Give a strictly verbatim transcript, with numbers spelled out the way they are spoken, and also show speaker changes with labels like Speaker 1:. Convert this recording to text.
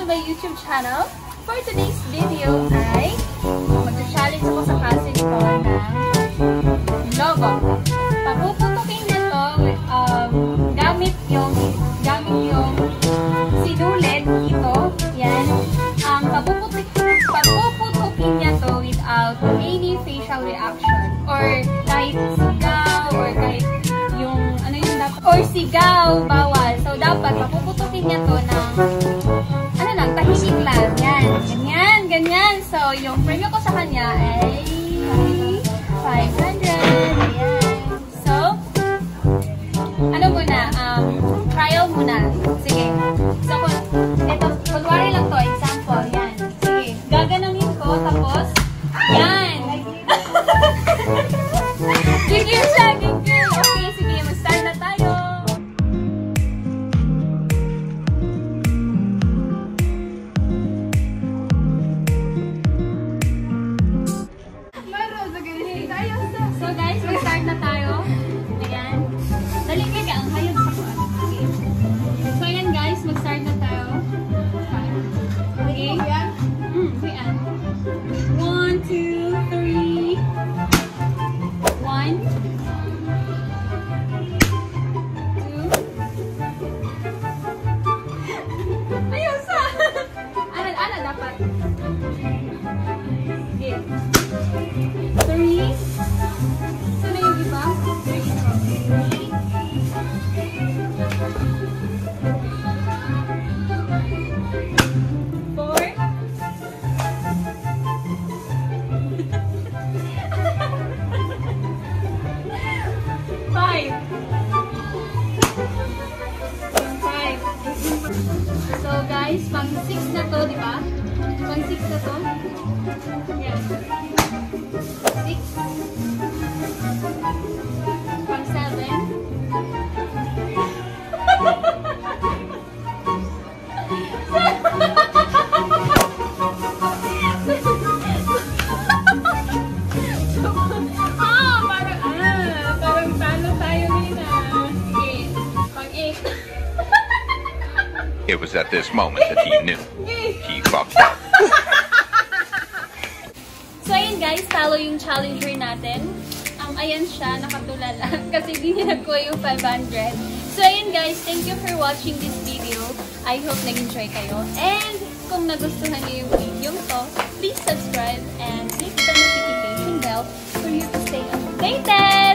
Speaker 1: my YouTube channel. For today's video ay mag-challenge ako sa cousin ko ng logo. Papuputukin niya to um, gamit yung gamit yung sinulit dito. Yan. Um, papuputukin, papuputukin niya to without any facial reaction. Or kahit sigaw, or kahit yung ano yung dapat, or sigaw, bawal. So dapat papuputukin niya to ng ano lang, tahimik lang. Yan. Ganyan, ganyan. So, yung premium ko sa kanya ay five hundred. Ayan. So, ano muna? Um, trial muna. Sige. So, kung, ito, kunwari lang to, example. Yan. Sige. Gaganunin ko, tapos, yan. Gigil siya, gigil. Okay, sige. Mag-start na tayo. So guys, mag-start na tayo. Ayan. Dali ka ang hayag sa kuwan. Okay. So ayan guys, mag-start na tayo. Okay. Hmm, ayan. One, two, three. One. Two. Ayun sa! Ano, ano dapat? Okay. Three. Sana yung iba? Three. Three. Four. Five. Five. So guys, pang six na to, di ba? Pang six na to. Yes. Six. Pang seven. Ah, parang, ah, parang talo tayo nila. Sige, pang eight.
Speaker 2: It was at this moment that he knew. He fucked up.
Speaker 1: So, ayun guys, talo yung challenger natin. Um, ayan siya, nakatulala. Kasi di niya nagkuha yung five hundred. So, ayun guys, thank you for watching this video. I hope nag-enjoy kayo. And kung nagustuhan niyo yung video to, please subscribe and click the notification bell for you to stay updated.